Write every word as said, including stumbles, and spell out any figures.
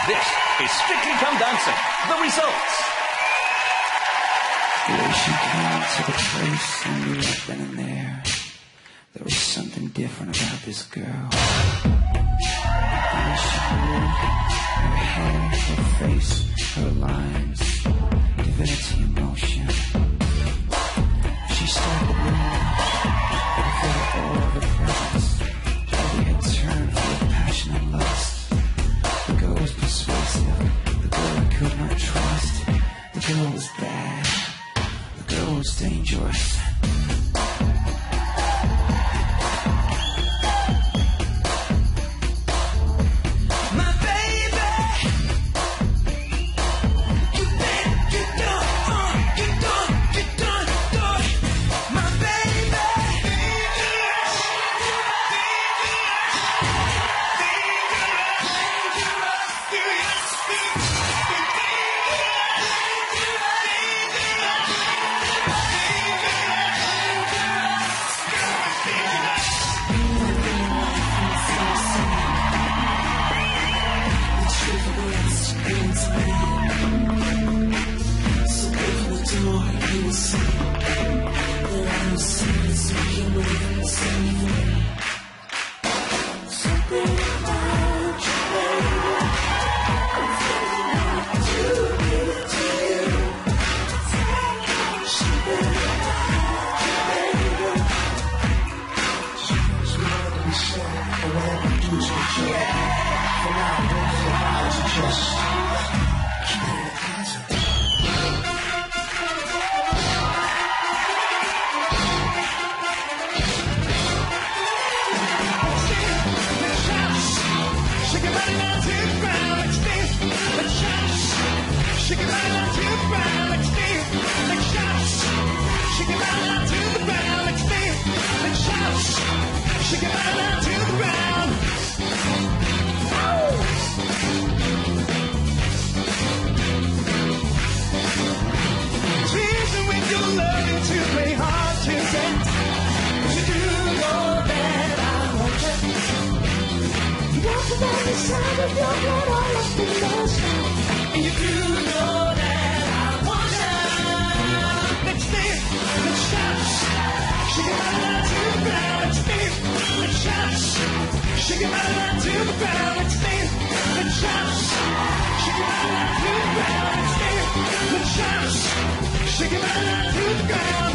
This is Strictly Come Dancing. The results. The way she came to the place, I knew right then and there, there was something different about this girl. And she grew, her hair, her face, her lines, divinity in motion. She started to move, I felt all of her presence. Body had turned full of passion and lust. The girl was persuasive, the girl I could not trust. The girl was bad, the girl was dangerous. Shake it right down to the ground, let's dance. Let's shout. Shake it right down to the ground, let's dance. Let's shout. Shake it right down to the ground.